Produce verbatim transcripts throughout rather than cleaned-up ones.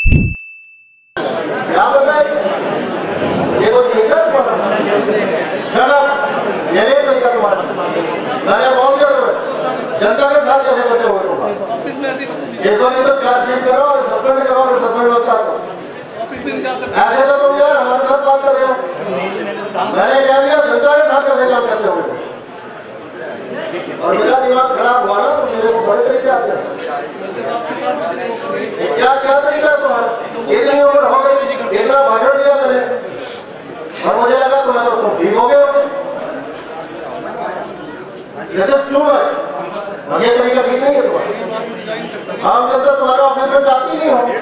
क्या बताए ये वो देखा ये नहीं तरीका तुम्हारा। मैंने बोल दिया तुम्हें जनता के साथ कैसे करते हो ये तो नहीं तो चार्जशीट करो और सस्पेंड करो और सस्पेंड होता है ऐसे तो तुम यार हमारे साथ बात कर रहे हो। मैंने कह दिया जनता के साथ कैसे काम करते हो और मेरा दिमाग खराब हुआ ना तो मेरे को बड़े तरीके आते हैं। क्या क्या तरीका है तुम्हारा इतनी उम्र हो गई इतना भाषण दिया मैंने और मुझे लगा तुम्हें तो तुम ठीक हो गए जैसे क्यों है ये तरीका ठीक नहीं है तुम्हारा। आम जनता तुम्हारे ऑफिस में जाती नहीं हो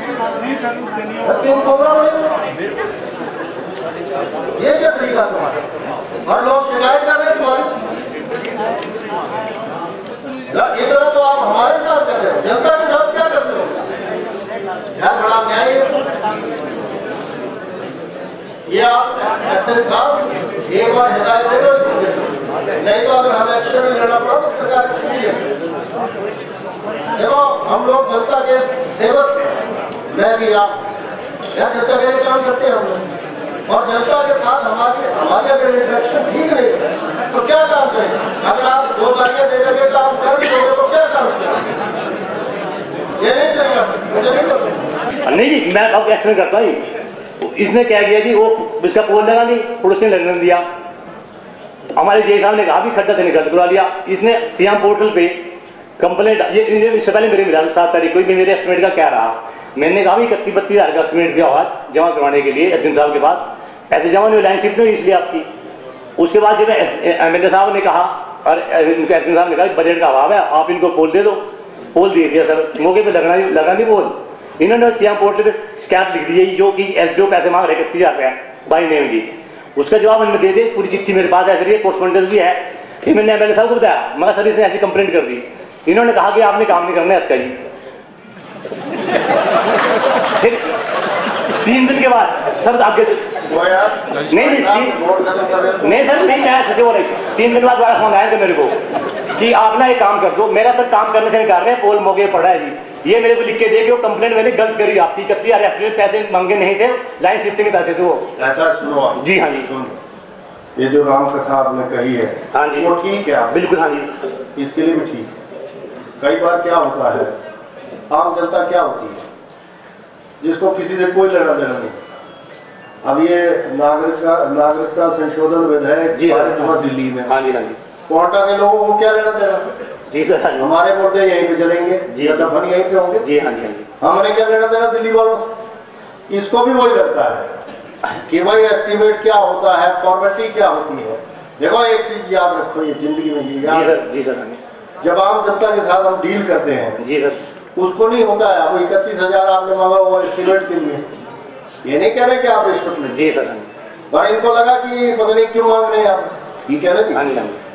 ये क्या तरीका तुम्हारा और लोग शिकायत कर रहे हैं तुम्हारी। इतना तो आप हमारे साथ कर रहे हो जनता के साथ क्या करते हो यार बड़ा न्याय है ये। आप एक्शन साहब एक बार हिदायत दे दो नहीं तो अगर हमें एक्शन नहीं लेना पड़ा तो सरकार देखो हम लोग जनता के सेवक मैं भी आप यहाँ जनता के लिए काम करते हैं हम लोग और जनता के साथ हमारे हमारे अगर इंटरेक्शन ठीक नहीं है तो क्या काम करें। अगर आप दो गाड़ियाँ दे देंगे तो आप कर भी दोगे तो क्या काम करें ये नहीं चलेगा मुझे नहीं करता नहीं जी मैं अब एक्शन करता ही। इसने क्या किया जी वो इसका पोल लगा नहीं पुलिस ने लगने दिया। हमारे जे साहब ने कहा भी खड्डा से निकल करवा दिया। इसने सीएम पोर्टल पे कंप्लेंट ये इससे पहले मेरे मिला सात तारीख को मेरे एस्टिमेट का क्या रहा। मैंने कहा भी इकतीस बत्तीस हजार का एस्टिमेट दिया हुआ जमा करवाने के लिए एसडीएम साहब के पास ऐसे जमा नहीं लाइन शिफ्ट नहीं इसलिए आपकी। उसके बाद जब एमएलए साहब ने कहा और इनके एसडीएम साहब ने कहा बजट का अभाव है आप इनको पोल दे दो। पोल दे दिया सर मौके पर लगना लगा नहीं पोल। इन्होंने सीएम पोर्टल पे शिकायत लिख दी जो कि एसडीओ पैसे मांग रहे इकतीस हजार रुपया बाई नेम जी। उसका जवाब इन्होंने दे दे पूरी चिट्ठी मेरे पास है कोर्सपोंडेंस भी है। फिर मैंने एमएलए साहब को बताया मगर सर इसने ऐसी कंप्लेंट कर दी। इन्होंने कहा कि आपने काम नहीं करना है इसका जी। फिर तीन दिन के बाद सर आगे नहीं नहीं सर नहीं मैं सच बोल रही तीन दिन बाद फोन आया था मेरे को कि आप ना एक काम कर दो। मेरा सर काम करने से निकाल रहे हैं पोल मौके पड़ा है जी। ये मेरे को लिख के दे कि कंप्लेंट मैंने गलत करी आपकी इकतीस हजार एस्टिमेट पैसे मांगे नहीं थे लाइन शिफ्टिंग के पैसे थे वो। ऐसा सुनो आप जी हाँ जी ये जो राम कथा आपने कही है हाँ जी वो ठीक है बिल्कुल हाँ जी इसके लिए भी ठीक। कई बार क्या होता है आम जनता क्या होती है जिसको किसी से कोई लेना देना नहीं। अब ये नागरिकता नागरिकता संशोधन विधेयक जी दिल्ली में हाँ जी हाँ जी कोटा के लोगों को क्या लेना देना जी सर हमारे मुद्दे यहीं पे चलेंगे जी दफन यहीं पे होंगे जी हाँ जी हाँ जी हमने क्या लेना देना दिल्ली वालों से। इसको भी वही लगता है कि भाई एस्टिमेट क्या होता है फॉर्मेलिटी क्या होती है। देखो एक चीज याद रखो ये जिंदगी में ये याद जी सर जी सर जब आम जनता के साथ हम डील करते हैं जी सर उसको नहीं होता है अब इकतीस हजार आपने मांगा हुआ एस्टिमेट के लिए ये नहीं कह रहे कि आप रिश्वत में जी सर और इनको लगा कि पता नहीं क्यों मांग रहे हैं आप ठीक है ना जी।